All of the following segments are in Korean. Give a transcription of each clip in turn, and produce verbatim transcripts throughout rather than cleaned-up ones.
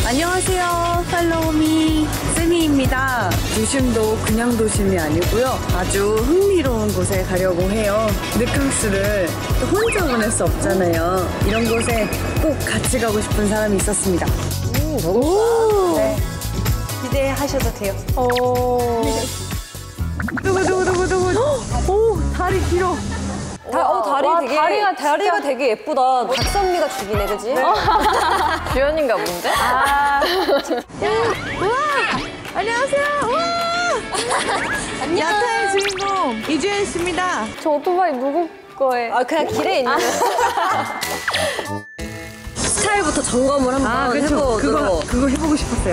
안녕하세요. 팔로우미 세미입니다. 도심도 그냥 도심이 아니고요. 아주 흥미로운 곳에 가려고 해요. 늑캉스를 또 혼자 보낼 수 없잖아요. 이런 곳에 꼭 같이 가고 싶은 사람이 있었습니다. 음, 너무 좋아. 네. 기대하셔도 돼요. 오. 두구두구두구두구. 오, 다리 길어. 다, 어, 다리 와, 되게, 다리가 다리가 진짜... 되게 예쁘다. 박선미가 죽이네, 그지? 네. 주연인가 본데? 아. 우와! 안녕하세요. 우와! 야타의 주인공 이주연 씨입니다. 저 오토바이 누구 거예요? 아, 그냥 길에 있는. 스타일부터 점검을 한번 아, 그렇죠. 해보도록. 그거, 그거 해보고 싶었어요.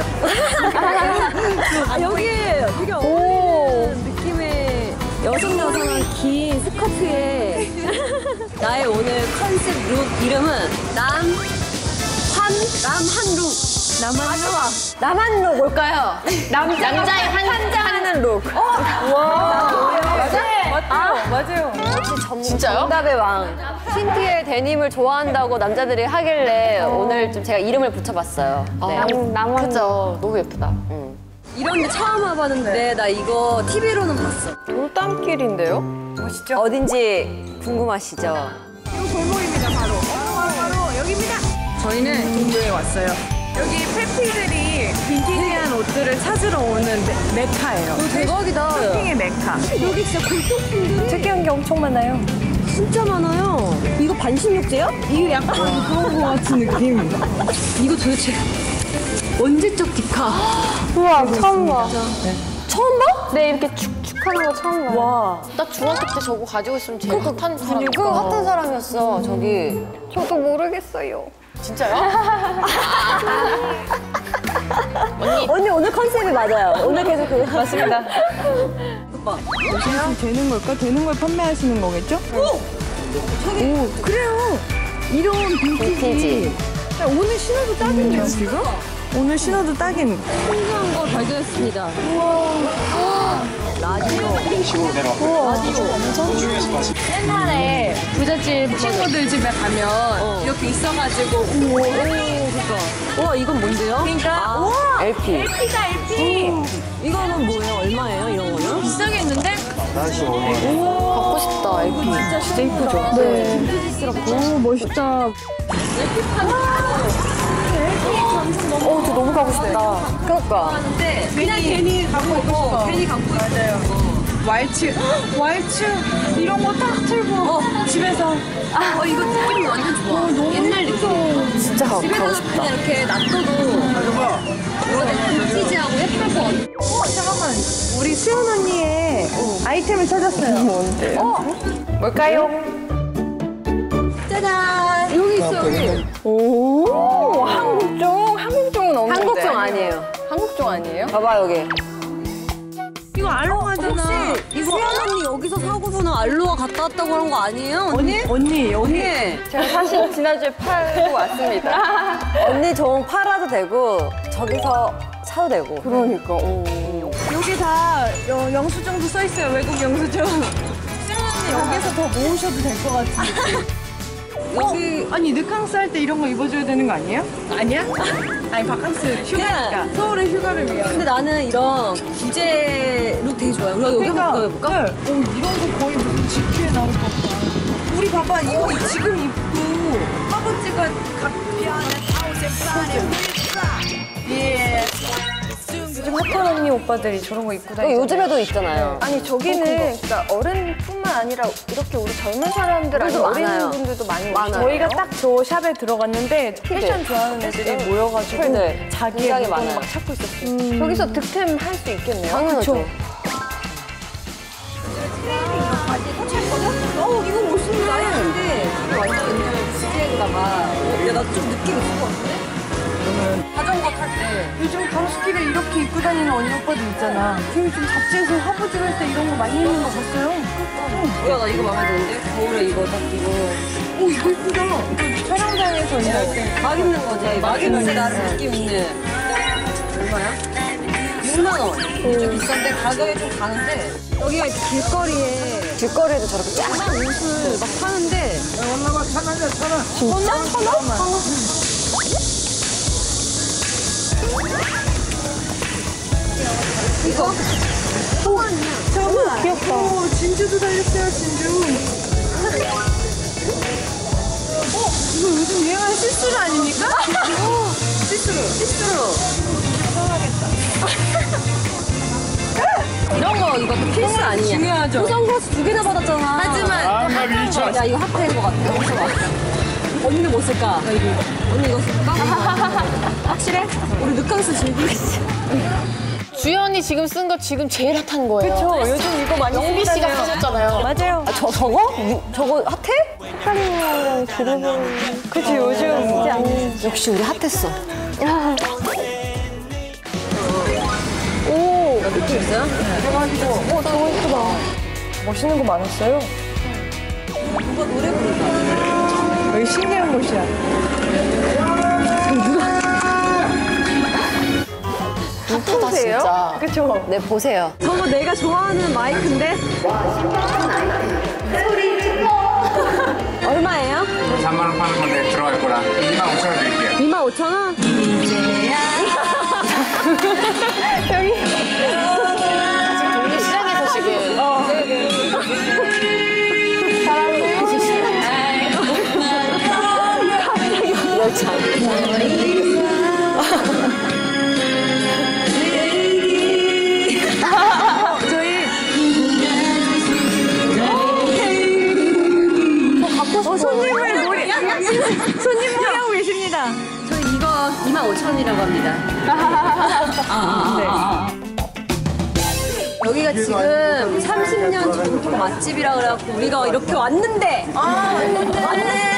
아, 여기 되게 어울리는 느낌의 여성 여성한 긴 스커트에 나의 오늘 컨셉 룩 이름은 남한 남한룩. 남한룩. 남한룩 뭘까요? 남자, 남자의 환장하는 룩. 어? 와. 맞아요. 맞아요. 맞아요. 진짜요? 정답의 왕. 흰티에 데님을 좋아한다고 남자들이 하길래 어. 오늘 좀 제가 이름을 붙여봤어요. 네. 남, 남한. 그죠. 너무 예쁘다. 응. 이런 데 처음 와봤는데. 네, 나 이거 티비로는 봤어. 돌담길인데요? 멋있죠? 어딘지 궁금하시죠? 이 골목입니다, 바로. 바로, 바로, 바로 여기입니다. 저희는 동도에 왔어요. 여기 페피들이 빈티지한 옷들을 찾으러 오는 메, 메카예요. 대박이다. 쇼핑의 메카. 여기 진짜 골동품들 특이한 게 엄청 많아요. 진짜 많아요. 이거 반신욕제야? 이게 약간 그런 거 같은 느낌. 이거 도대체 언제적 디카? 우와, 처음 봐. 네. 처음 봐? 네, 이렇게 축축하는 거 처음 봐요. 와. 나 중학교 때 저거 가지고 있으면 제일 핫한 사람. 그 핫한 사람이었어, 저기. 저도 모르겠어요. 진짜요? 언니. 언니 오늘 컨셉이 맞아요. 오늘 계속 그거. 맞습니다. 오빠, 옷이 되는 걸까? 되는 걸 판매하시는 거겠죠? 오! 저기. 오, 그래요. 이런 빈티지. 빈티지. 야, 오늘 신어도 딱인데요, 지금? 오늘 신어도 딱인. 신기한 걸 발견했습니다. 우와. 라디오. 우와. 옛날에 부잣집 친구들 집에 가면 어. 이렇게 있어가지고 우와. 그러니까. 우와, 이건 뭔데요? 그러니까 아, 우와. 엘피. 엘피다, 엘피. 이거는 뭐예요? 얼마예요, 이런 거는? 비싸겠는데? 갖고 싶다, 엘피. 진짜, 진짜 이쁘죠? 네. 빈티지스럽고. 오, 멋있다. 어, 저 너무 가고 싶다. 그러니까. 그냥 괜히 갖고 있고 괜히 갖고 맞아요. 왈츠, 왈츠 이런 거 딱 틀고 어, 집에서. 아, 어, 이거 느낌 완전 좋아. 어, 너무 옛날 느낌. 진짜 가고, 가고 싶다. 그냥 이렇게 놔둬도 이거 되게 빈티지하고 예쁠 것 같아. 어, 잠깐만. 우리 수연 언니의 아이템을 찾았어요. 뭔데요? 어, 뭘까요? 짜잔! 여기 있어, 여기. 오, 한국종? 한국종은 없는데. 한국종 아니에요. 한국종 아니에요? 봐봐, 여기. 이거 알로하잖아. 혹시 이거 수연 언니 여기서 사고서는 알로하 갔다 왔다고 한 거 아니에요? 언니? 언니, 여기. 언니. 제가 사실 지난주에 팔고 왔습니다. 언니 종 팔아도 되고 저기서 사도 되고. 그러니까. 오. 여기 다 여- 영수증도 써 있어요. 외국 영수증. 수연 언니 여기서 더 모으셔도 될 것 같은데. 여기 아니 늑캉스 할 때 이런 거 입어줘야 되는 거 아니에요? 아니야? 아니 바캉스 휴가니까 서울의 휴가를 위한. 근데 나는 이런 기재 룩 되게 좋아해. 우리가 여기 한번 입어볼까? 네. 오, 이런 거 거의 무슨 지피에 나올 것 같다. 우리 봐봐 이거 지금 입고 허벅지가 예. 요즘 핫한 언니 오빠들이 저런 거 입고 어, 다니잖아요. 요즘에도 있잖아요. 아니 저기는 그러니까 어른뿐만 아니라 이렇게 우리 젊은 사람들 아니 그래도 어린 많아요. 분들도 많이 많아요. 오시잖아요. 저희가 딱 저 샵에 들어갔는데 패션 좋아하는 애들이 네. 모여가지고 네. 자기의 굉장히 물건 많아요. 막 찾고 있었어요. 저기서 득템 할 수 있겠네요. 당연하죠. 어, 이거 멋있네. 근데 이거 완전 옛날 지지에다가 야, 나 좀 느낌 있을 것 같은데? 자전거 탈 때. 요즘 가로수길에 이렇게 입고 다니는 언니 오빠들 있잖아. 그 요즘 잡지에서 화보집 할 때 이런 거 많이 입는 거 봤어요? 야, 나 이거 마음에 드는데? 겨울에 이거 딱 이거. 오 이거 이쁘다. 이거 촬영장에서 일할 때. 막 입는 거지. 막 입는데 나름 느낌 있는. 얼마야? 육만 원. 좀 비싼데 가격이 좀 가는데. 여기가 이렇게 길거리에. 길거리에도 저렇게 쫙 옷을 막 파는데. 얼마만 천 원이야 천 원. 진짜? 천 원? 천 원? 귀엽다. 오, 진주도 달렸어요, 진주. 어, 이거 요즘 유행하는 시스루 아닙니까? 시스루, 시스루. 이런 거 이거 또 필수 아니냐? 중요하죠. 선글라스 두 개나 받았잖아. 하지만 야 이거 핫한 거 같아. 여기서 봐. 언니는 뭐 쓸까? 언니 이거 쓸까? 확실해? 우리 늑강스 즐기겠어. 주연이 지금 쓴 거 지금 제일 핫한 거예요. 저 요즘 이거 많이 영비 씨가 쓰잖아요. 쓰셨잖아요. 맞아요. 아, 저 저거? 이- 저거 핫해? 헷갈리는 그룹은. 그치, 요즘 이제 안. 역시 우리 핫했어. 오, 느낌 있어요? 오, 저거 예쁘다. 멋있는 거 많았어요. 누가 노래 부른다. 여기 신기한 곳이야. 핫하다 진짜. 그쵸? 네 보세요. 저거 내가 좋아하는 마이크인데. 얼마예요? 삼만 원 파는 건데 들어갈 거라 이만 오천 원 드릴게요. 이만 오천 원? 동네 시장에서 지금. 어. 열차. 어, 손님을 놀이. 손님 놀이 하고 계십니다. 저희 이거 이만 오천 원이라고 합니다. 여기가 지금 삼십 년 전통 맛집이라 그래갖고 우리가 이렇게 왔는데 왔네.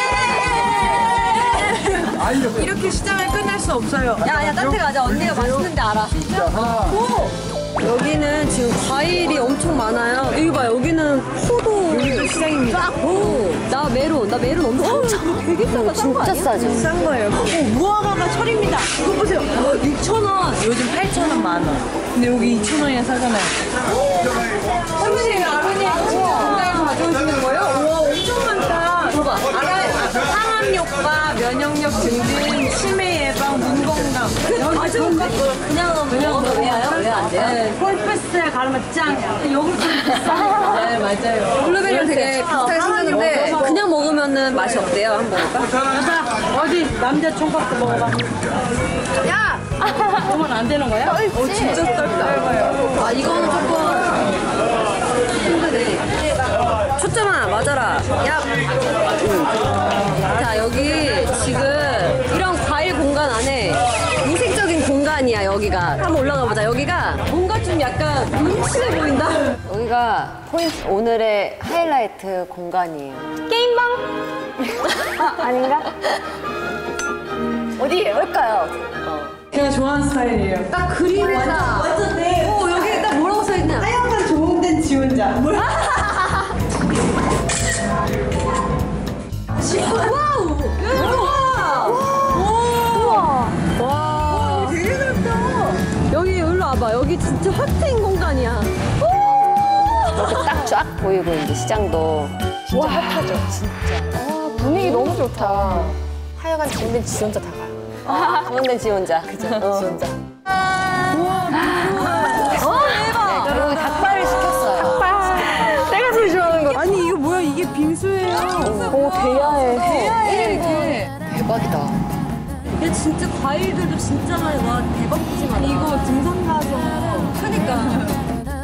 이렇게 시장을 끝낼 수 없어요. 야야 딴 데 가자. 언니가 맛있는데 알아. 오! 여기는 지금 과일이 엄청 많아요. 여기 봐, 여기는 포도. 여기도 시장입니다. 쫙. 오, 나 메론, 나 메론 엄청 사. 되게 싸다. 진짜 싸죠. 싼 거예요. 오, 무화과가 철입니다. 이거 보세요. 육천 원. 요즘 팔천 원 만 원. 근데 여기 이천 원이나 사잖아요. 사무실에 아버님 건강을 가져오시는 거예요? 우와, 엄청 많다. 봐봐. 알아요. 항암효과, 면역력 증진, 치매 예방, 눈 건강. 맞아. 그냥 그냥 왜요? 왜 안 돼요? 네, 폴패스에 가르면 짱. 요구르트 네, 맞아요. 블루베리는 되게 비슷하게 생겼는데 그냥 먹으면은 맛이 어때요? 한번 먹을까? 자, 어디 남자 총각도 먹어봐. 야! 그러면 안 되는 거야? 어, 진짜 짧아요. 아 이거는 조금 힘드네. 초점아 맞아라. 야. 응. 자 여기 지금 이런 과일 공간 안에 이색적인 공간이야 여기가. 한번 올라가 보자. 여기가 뭔가 좀 약간 음침해 보인다. 여기가 포인트 오늘의 하이라이트 공간이에요. 게임방? 아, 아닌가? 어디예요? 뭘까요? 제가 좋아하는 스타일이에요. 딱 그림이다. 완전 네. 오 여기 딱 뭐라고 써있냐? 하얀 좋은 데는 지 혼자. 뭐야? 와우! 우와! 우와! 와! 되게 넓다. 여기 일로 와봐. 여기 진짜 핫한 공간이야. 딱 쫙 보이고 이제 시장도. 진짜 핫하죠? 진짜. 와, 분위기 너무 좋다. 하여간 정된 지 혼자 다 가요. 아, 좋은데 지 혼자. 그죠? 어. 지 혼자. 대박! 그리고 닭발을 시켰어요. 내가 제일 좋아하는 거. 아니 이거 뭐야? 이게 빙수예요. 오, 대야해. 이게. 대박이다. 근데 진짜 과일들도 진짜 많이 와. 대박 푸짐하다. 이거 등산 가서. 그니까.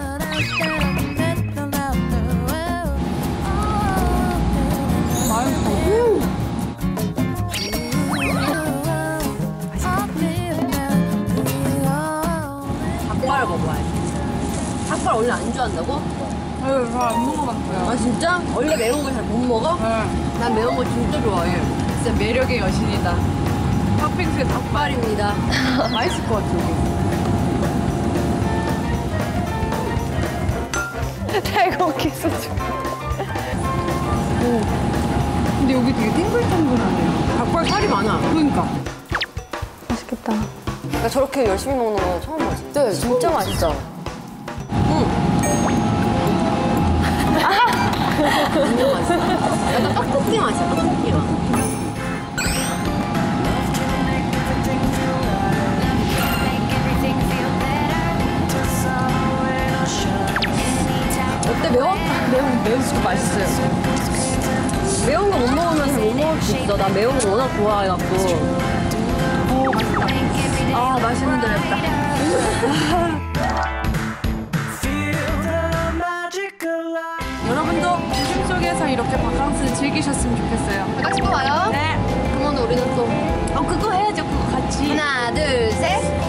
닭발 먹어야지. 닭발 원래 안 좋아한다고? 네, 저안 먹어봤어요. 아 진짜? 원래 매운 거 잘 못 먹어? 네. 난 매운 거 진짜 좋아해. 진짜 매력의 여신이다. 팥빙수에 닭발입니다. 맛있을 것 같아, 여기. 달고 키스 중. 근데 여기 되게 탱글탱글하네요. 닭발 살이 많아. 그러니까. 맛있겠다. 그러니까 저렇게 열심히 먹는 거 처음 보지. 네, 진짜 맛있죠. 완전 맛있어. 약간 떡볶이 맛이야, 떡볶이 맛. 매운수가 맛있어요. 매운 거 못 먹으면 못 먹을 수 있어. 나 매운 거 워낙 좋아해갖고. 아, 맛있는 데 맵다. 여러분도 도심 속에서 이렇게 바캉스를 즐기셨으면 좋겠어요. 다 같이 또 와요? 네. 그러면 우리는 또 어, 그거 해야죠. 그거 같이. 하나, 둘, 셋.